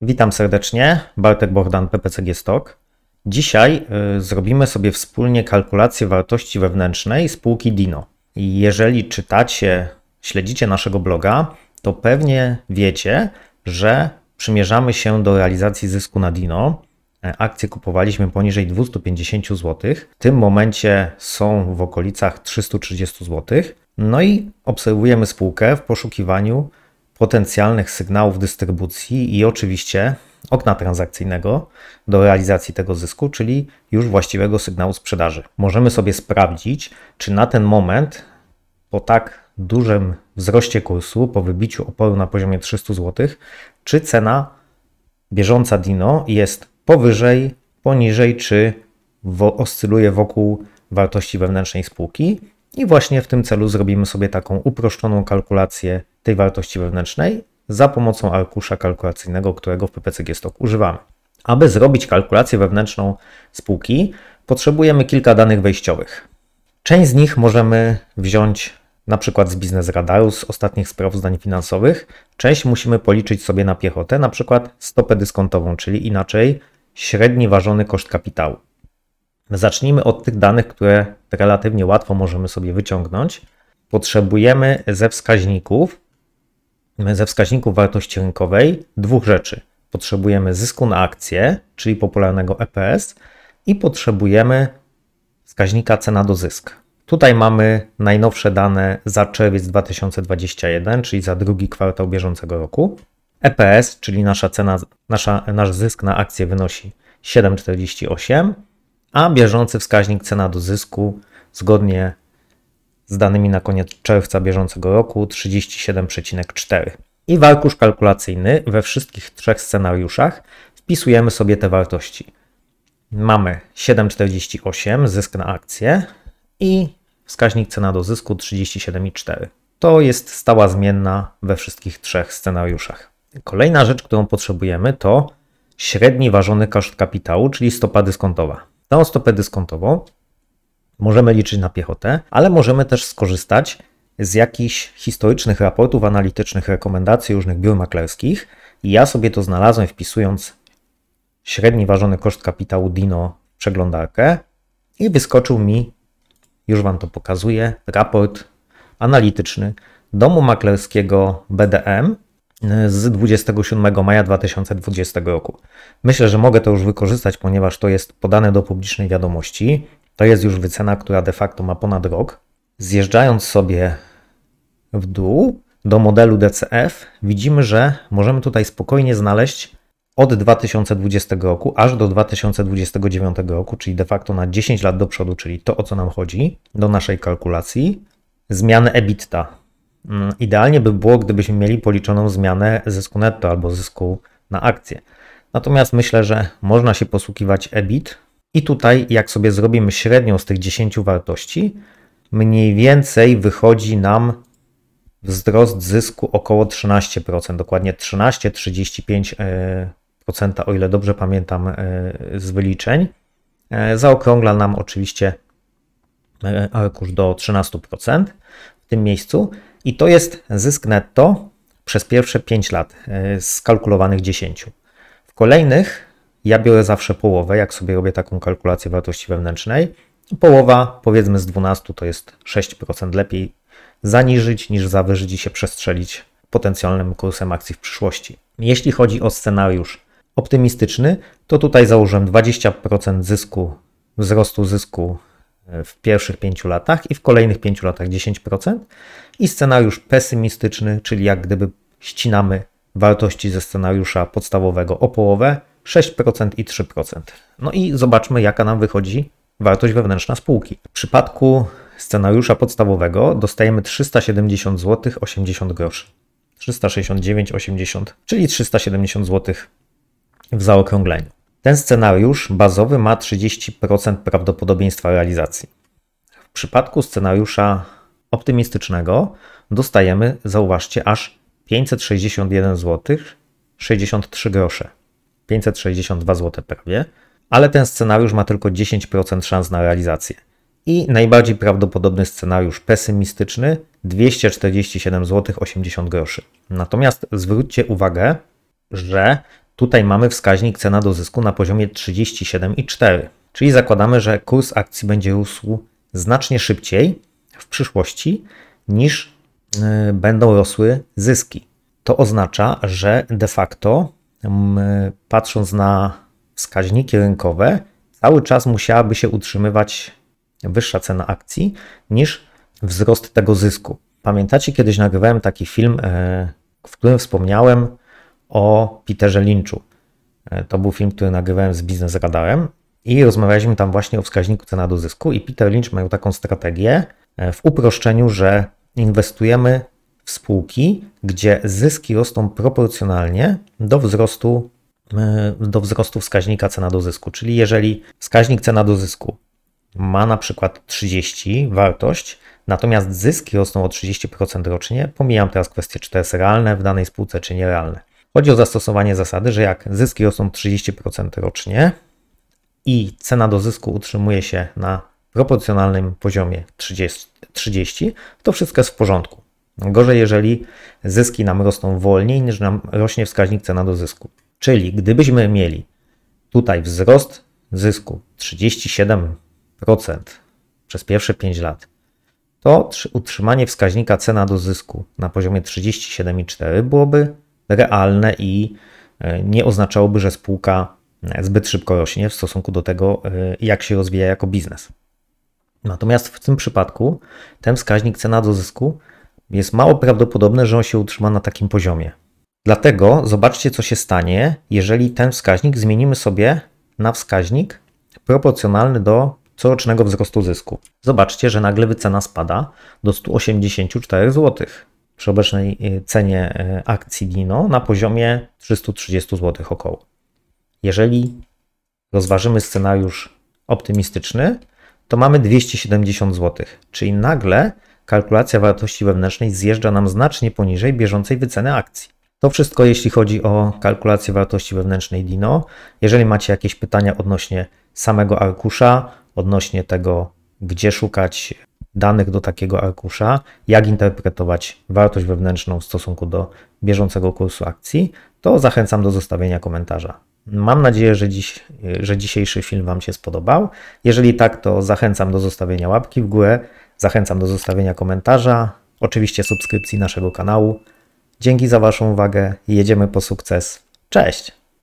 Witam serdecznie, Bartek Bohdan, PPCG Stock. Dzisiaj zrobimy sobie wspólnie kalkulację wartości wewnętrznej spółki Dino. Jeżeli śledzicie naszego bloga, to pewnie wiecie, że przymierzamy się do realizacji zysku na Dino. Akcje kupowaliśmy poniżej 250 zł. W tym momencie są w okolicach 330 zł. No i obserwujemy spółkę w poszukiwaniu potencjalnych sygnałów dystrybucji i oczywiście okna transakcyjnego do realizacji tego zysku, czyli już właściwego sygnału sprzedaży. Możemy sobie sprawdzić, czy na ten moment po tak dużym wzroście kursu, po wybiciu oporu na poziomie 300 zł, czy cena bieżąca Dino jest powyżej, poniżej, czy oscyluje wokół wartości wewnętrznej spółki. I właśnie w tym celu zrobimy sobie taką uproszczoną kalkulację tej wartości wewnętrznej za pomocą arkusza kalkulacyjnego, którego w PPCG Stock używamy. Aby zrobić kalkulację wewnętrzną spółki, potrzebujemy kilka danych wejściowych. Część z nich możemy wziąć na przykład z Biznes Radaru, z ostatnich sprawozdań finansowych. Część musimy policzyć sobie na piechotę, na przykład stopę dyskontową, czyli inaczej średni ważony koszt kapitału. Zacznijmy od tych danych, które relatywnie łatwo możemy sobie wyciągnąć. Potrzebujemy ze wskaźników wartości rynkowej dwóch rzeczy. Potrzebujemy zysku na akcję, czyli popularnego EPS, i potrzebujemy wskaźnika cena do zysk. Tutaj mamy najnowsze dane za czerwiec 2021, czyli za drugi kwartał bieżącego roku. EPS, czyli nasz zysk na akcję wynosi 7,48, a bieżący wskaźnik cena do zysku zgodnie z danymi na koniec czerwca bieżącego roku 37,4. I w arkusz kalkulacyjny we wszystkich trzech scenariuszach wpisujemy sobie te wartości. Mamy 7,48 zysk na akcję i wskaźnik cena do zysku 37,4. To jest stała zmienna we wszystkich trzech scenariuszach. Kolejna rzecz, którą potrzebujemy, to średni ważony koszt kapitału, czyli stopa dyskontowa. Tą stopę dyskontową możemy liczyć na piechotę, ale możemy też skorzystać z jakichś historycznych raportów analitycznych, rekomendacji różnych biur maklerskich. I ja sobie to znalazłem, wpisując średni ważony koszt kapitału Dino w przeglądarkę i wyskoczył mi, już Wam to pokazuję, raport analityczny domu maklerskiego BDM z 27 maja 2020 roku. Myślę, że mogę to już wykorzystać, ponieważ to jest podane do publicznej wiadomości. To jest już wycena, która de facto ma ponad rok. Zjeżdżając sobie w dół do modelu DCF, widzimy, że możemy tutaj spokojnie znaleźć od 2020 roku aż do 2029 roku, czyli de facto na 10 lat do przodu, czyli to, o co nam chodzi, do naszej kalkulacji, zmianę EBITDA. Idealnie by było, gdybyśmy mieli policzoną zmianę zysku netto albo zysku na akcję. Natomiast myślę, że można się posługiwać EBIT i tutaj, jak sobie zrobimy średnią z tych 10 wartości, mniej więcej wychodzi nam wzrost zysku około 13%, dokładnie 13,35%, o ile dobrze pamiętam z wyliczeń. Zaokrągla nam oczywiście arkusz do 13% w tym miejscu. I to jest zysk netto przez pierwsze 5 lat z kalkulowanych 10. W kolejnych ja biorę zawsze połowę, jak sobie robię taką kalkulację wartości wewnętrznej. Połowa, powiedzmy z 12, to jest 6%. Lepiej zaniżyć niż zawyżyć i się przestrzelić potencjalnym kursem akcji w przyszłości. Jeśli chodzi o scenariusz optymistyczny, to tutaj założyłem 20% zysku, wzrostu zysku w pierwszych 5 latach i w kolejnych 5 latach 10%. I scenariusz pesymistyczny, czyli jak gdyby ścinamy wartości ze scenariusza podstawowego o połowę, 6% i 3%. No i zobaczmy, jaka nam wychodzi wartość wewnętrzna spółki. W przypadku scenariusza podstawowego dostajemy 370 zł 80 groszy. 369,80, czyli 370 zł w zaokrągleniu. Ten scenariusz bazowy ma 30% prawdopodobieństwa realizacji. W przypadku scenariusza optymistycznego dostajemy, zauważcie, aż 561 zł 63 grosze. 562 zł prawie, ale ten scenariusz ma tylko 10% szans na realizację. I najbardziej prawdopodobny scenariusz pesymistyczny 247 zł 80 groszy. Natomiast zwróćcie uwagę, że Tutaj mamy wskaźnik cena do zysku na poziomie 37,4, czyli zakładamy, że kurs akcji będzie rósł znacznie szybciej w przyszłości niż będą rosły zyski. To oznacza, że de facto, patrząc na wskaźniki rynkowe, cały czas musiałaby się utrzymywać wyższa cena akcji niż wzrost tego zysku. Pamiętacie, kiedyś nagrywałem taki film, w którym wspomniałem o Peterze Lynchu. To był film, który nagrywałem z Biznes Radarem i rozmawialiśmy tam właśnie o wskaźniku cena do zysku i Peter Lynch miał taką strategię w uproszczeniu, że inwestujemy w spółki, gdzie zyski rosną proporcjonalnie do wzrostu wskaźnika cena do zysku. Czyli jeżeli wskaźnik cena do zysku ma na przykład 30 wartość, natomiast zyski rosną o 30% rocznie, pomijam teraz kwestię, czy to jest realne w danej spółce, czy nierealne. Chodzi o zastosowanie zasady, że jak zyski rosną 30% rocznie i cena do zysku utrzymuje się na proporcjonalnym poziomie 30, to wszystko jest w porządku. Gorzej, jeżeli zyski nam rosną wolniej niż nam rośnie wskaźnik cena do zysku. Czyli gdybyśmy mieli tutaj wzrost zysku 37% przez pierwsze 5 lat, to utrzymanie wskaźnika cena do zysku na poziomie 37,4 byłoby realne i nie oznaczałoby, że spółka zbyt szybko rośnie w stosunku do tego, jak się rozwija jako biznes. Natomiast w tym przypadku ten wskaźnik cena do zysku jest mało prawdopodobne, że on się utrzyma na takim poziomie. Dlatego zobaczcie, co się stanie, jeżeli ten wskaźnik zmienimy sobie na wskaźnik proporcjonalny do corocznego wzrostu zysku. Zobaczcie, że nagle wycena spada do 184 zł przy obecnej cenie akcji Dino na poziomie 330 zł około. Jeżeli rozważymy scenariusz optymistyczny, to mamy 270 zł, czyli nagle kalkulacja wartości wewnętrznej zjeżdża nam znacznie poniżej bieżącej wyceny akcji. To wszystko, jeśli chodzi o kalkulację wartości wewnętrznej Dino. Jeżeli macie jakieś pytania odnośnie samego arkusza, odnośnie tego, gdzie szukać danych do takiego arkusza, jak interpretować wartość wewnętrzną w stosunku do bieżącego kursu akcji, to zachęcam do zostawienia komentarza. Mam nadzieję, że dzisiejszy film Wam się spodobał. Jeżeli tak, to zachęcam do zostawienia łapki w górę, zachęcam do zostawienia komentarza, oczywiście subskrypcji naszego kanału. Dzięki za Waszą uwagę, jedziemy po sukces. Cześć!